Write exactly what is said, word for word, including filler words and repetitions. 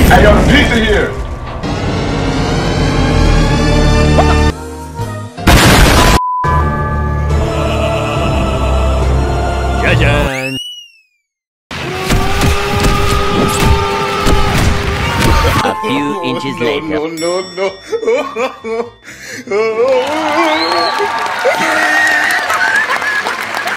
Hey, yo, the pizza here. Jajan. A few inches no, later. No, no, no, no.